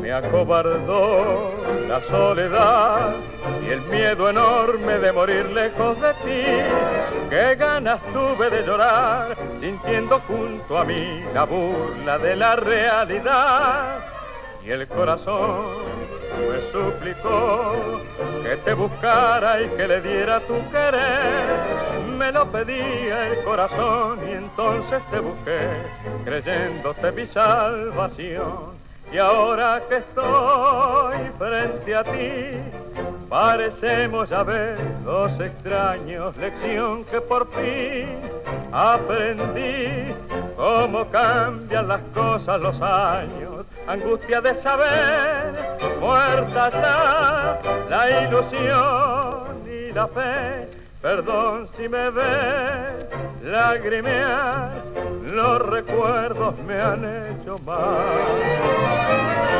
Me acobardó la soledad y el miedo enorme de morir lejos de ti. Qué ganas tuve de llorar, sintiendo junto a mí la burla de la realidad. Y el corazón me suplicó que te buscara y que le diera tu querer. Me lo pedía el corazón y entonces te busqué, creyéndote mi salvación. Y ahora que estoy frente a ti, parecemos ya ver dos extraños, lección que por fin aprendí. Cómo cambian las cosas los años, angustia de saber, muerta ya la ilusión y la fe. Perdón si me ves lagrimear, los recuerdos me han hecho mal.